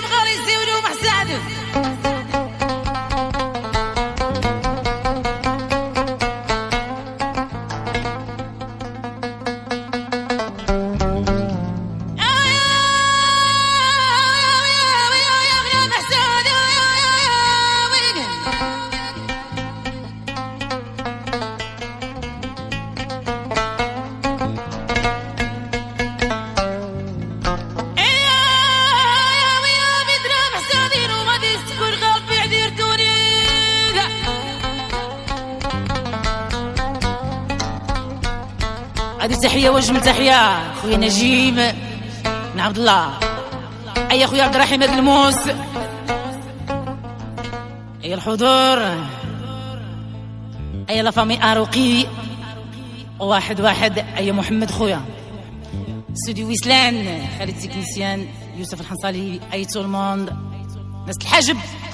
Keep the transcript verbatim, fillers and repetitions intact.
غالي يزيولوا محسادف هذه تحية وجمل تحية خويا نجيم بن عبد الله، أي خويا عبد الرحيم هذا الموس، أي الحضور، أي لافامي أروقي واحد واحد، أي محمد خويا استوديو ويسلان، خالد تكنيسيان، يوسف الحنصالي، أي تو الموند، ناس الحجب.